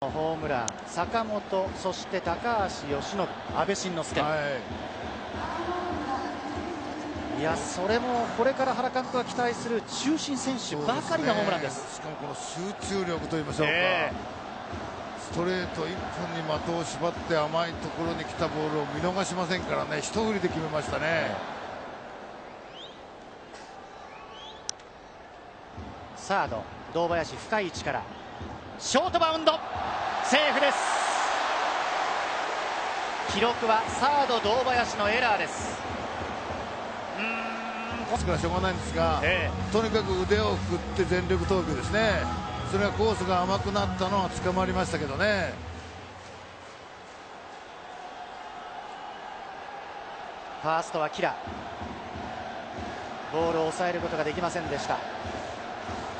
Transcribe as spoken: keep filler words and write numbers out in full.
ホームラン、坂本、そして高橋由伸、阿部慎之助、はい、いや、それもこれから原監督が期待する中心選手ばかりのホームランです。 しかもこの集中力といいましょうか、えー、ストレートいっぽんに的を縛って甘いところに来たボールを見逃しませんからね、一振りで決めましたね。 サード堂林、深い位置からショートバウンド、セーフです。記録はサード堂林のエラーです。 うーん、ですからしょうがないんですが、えー、とにかく腕を振って全力投球ですね。それはコースが甘くなったのは捕まりましたけどね。 ファーストはキラ、ボールを抑えることができませんでした。